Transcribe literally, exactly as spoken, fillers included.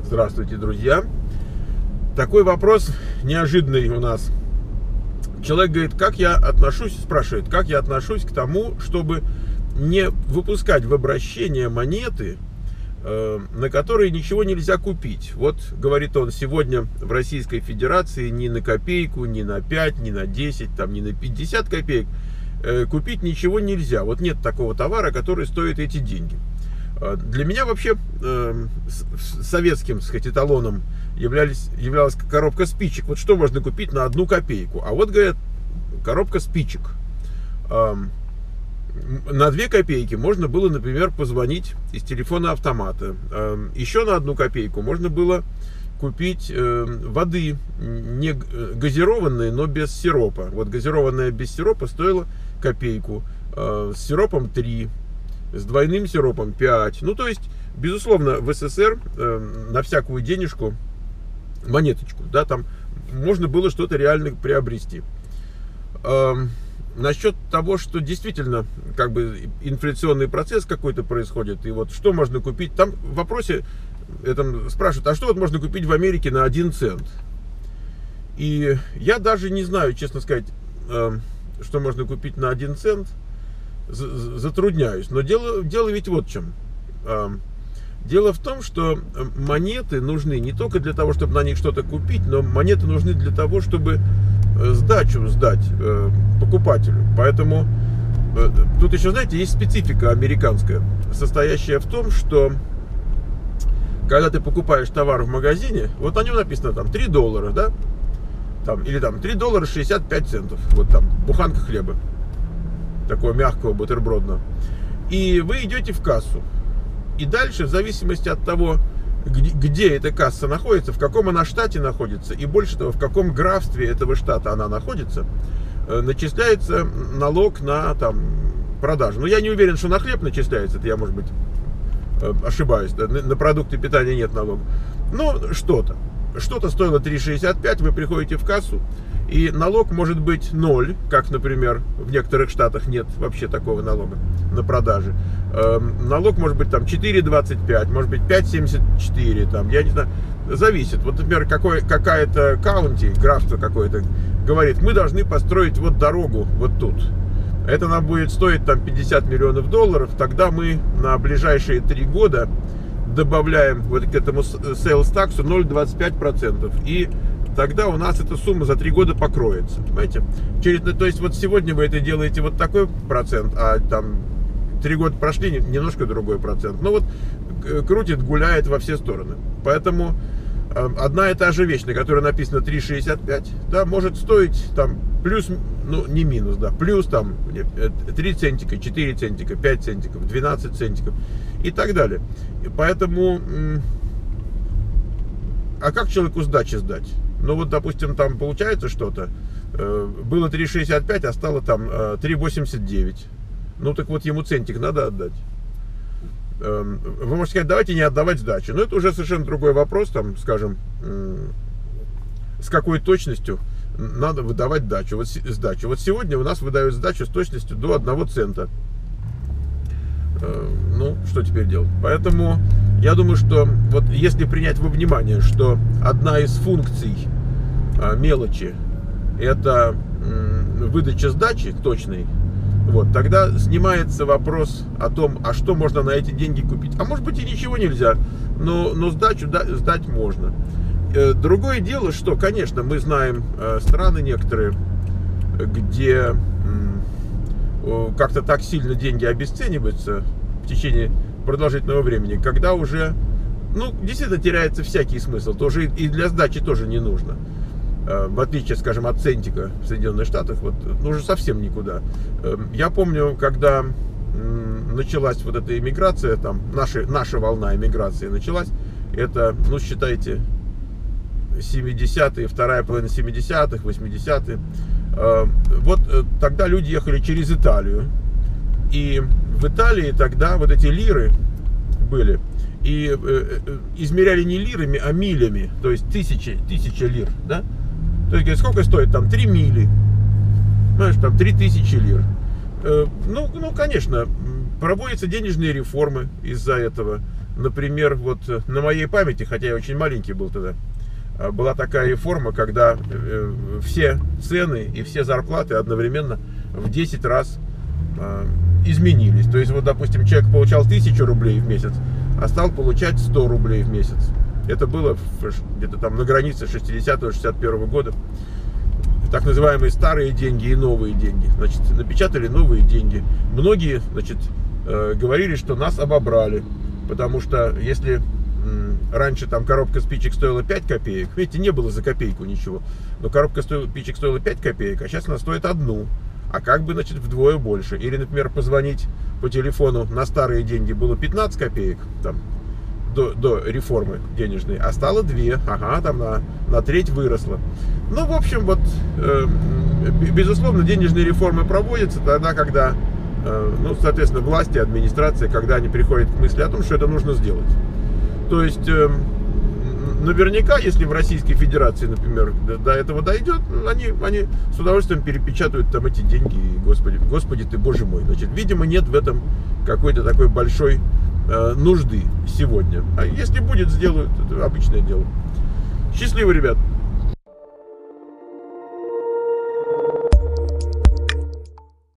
Здравствуйте, друзья. Такой вопрос неожиданный у нас. Человек говорит, как я отношусь, спрашивает, как я отношусь к тому, чтобы не выпускать в обращение монеты, э, на которые ничего нельзя купить. Вот, говорит он, сегодня в Российской Федерации ни на копейку, ни на пять, ни на десять, там, ни на пятьдесят копеек э, купить ничего нельзя. Вот нет такого товара, который стоит эти деньги. Для меня вообще э, советским, так сказать, эталоном являлись, являлась коробка спичек. Вот что можно купить на одну копейку? А вот, говорят, коробка спичек. Э, на две копейки можно было, например, позвонить из телефона автомата. Э, еще на одну копейку можно было купить э, воды, не газированной, но без сиропа. Вот газированная без сиропа стоила копейку, э, с сиропом три. С двойным сиропом пять. Ну, то есть, безусловно, в СССР э, на всякую денежку, монеточку, да, там можно было что-то реально приобрести. Э, насчет того, что действительно, как бы, инфляционный процесс какой-то происходит, и вот что можно купить, там в вопросе этом спрашивают, а что вот можно купить в Америке на один цент? И я даже не знаю, честно сказать, э, что можно купить на один цент. Затрудняюсь. Но дело, дело ведь вот в чем. Дело в том, что монеты нужны не только для того, чтобы на них что-то купить, но монеты нужны для того, чтобы сдачу сдать покупателю. Поэтому тут еще, знаете, есть специфика американская, состоящая в том, что когда ты покупаешь товар в магазине, вот на нем написано там три доллара, да? Там, или там три доллара шестьдесят пять центов. Вот там буханка хлеба. Такого мягкого, бутербродного. И вы идете в кассу. И дальше, в зависимости от того, где, где эта касса находится, в каком она штате находится, и больше того, в каком графстве этого штата она находится, начисляется налог на там, продажу. Но я не уверен, что на хлеб начисляется. Это я, может быть, ошибаюсь. Да? На продукты питания нет налога. Но что-то. Что-то стоило три шестьдесят пять, вы приходите в кассу, и налог может быть ноль, как, например, в некоторых штатах нет вообще такого налога на продажи. Э, налог может быть там четыре двадцать пять, может быть пять семьдесят четыре, там, я не знаю, зависит. Вот, например, какой, какая-то каунти, графство какое-то, говорит, мы должны построить вот дорогу вот тут. Это нам будет стоить там пятьдесят миллионов долларов, тогда мы на ближайшие три года добавляем вот к этому sales tax ноль целых двадцать пять сотых процента. И тогда у нас эта сумма за три года покроется. Понимаете? Через, то есть вот сегодня вы это делаете вот такой процент, а там три года прошли, немножко другой процент. Ну вот крутит, гуляет во все стороны. Поэтому одна и та же вещь, на которой написано три шестьдесят пять, да, может стоить там плюс, ну не минус, да, плюс там три центика, четыре центика, пять центиков, двенадцать центиков и так далее. И поэтому, а как человеку сдачи сдать? Ну вот, допустим, там получается что-то, было три шестьдесят пять, а стало там три восемьдесят девять. Ну так вот ему центик надо отдать. Вы можете сказать, давайте не отдавать сдачу. Но это уже совершенно другой вопрос, там, скажем, с какой точностью надо выдавать дачу, вот, сдачу. Вот сегодня у нас выдают сдачу с точностью до одного цента. Ну, что теперь делать? Поэтому я думаю, что вот если принять во внимание, что одна из функций мелочи это выдача сдачи точной, вот, тогда снимается вопрос о том, а что можно на эти деньги купить. А может быть и ничего нельзя, но, но сдачу да, сдать можно. Другое дело, что, конечно, мы знаем страны некоторые, где как-то так сильно деньги обесцениваются в течение продолжительного времени, когда уже, ну, действительно теряется всякий смысл. Тоже и для сдачи тоже не нужно. В отличие, скажем, от центика в Соединенных Штатах, вот, ну, уже совсем никуда. Я помню, когда началась вот эта иммиграция, там, наша, наша волна иммиграции началась, это, ну, считайте, семидесятые, вторая половина семидесятых, восьмидесятые. Вот тогда люди ехали через Италию. И в Италии тогда вот эти лиры были. И измеряли не лирами, а милями. То есть тысячи, тысяча лир, да? То есть, сколько стоит там? Три мили. Знаешь, там три тысячи лир. Ну, ну, конечно, Проводятся денежные реформы из-за этого. Например, вот на моей памяти, хотя я очень маленький был тогда, была такая реформа, когда все цены и все зарплаты одновременно в десять раз изменились. То есть, вот, допустим, человек получал тысячу рублей в месяц, а стал получать сто рублей в месяц. Это было где-то там на границе шестидесятого шестьдесят первого года. Так называемые старые деньги и новые деньги. Значит, напечатали новые деньги. Многие, значит, говорили, что нас обобрали. Потому что если раньше там коробка спичек стоила пять копеек, видите, не было за копейку ничего, но коробка спичек стоила пять копеек, а сейчас она стоит одну, а как бы, значит, вдвое больше. Или, например, позвонить по телефону на старые деньги было пятнадцать копеек, там, до, до реформы денежной, а стало две, ага, там на, на треть выросло. Ну, в общем, вот, э, безусловно, денежные реформы проводятся тогда, когда, э, ну, соответственно, власти, администрация, когда они приходят к мысли о том, что это нужно сделать. То есть, э, наверняка, если в Российской Федерации, например, до, до этого дойдет, они, они с удовольствием перепечатают там эти деньги, и, господи, господи ты, боже мой. Значит, видимо, нет в этом какой-то такой большой э, нужды сегодня. А если будет, сделают, это обычное дело. Счастливо, ребят!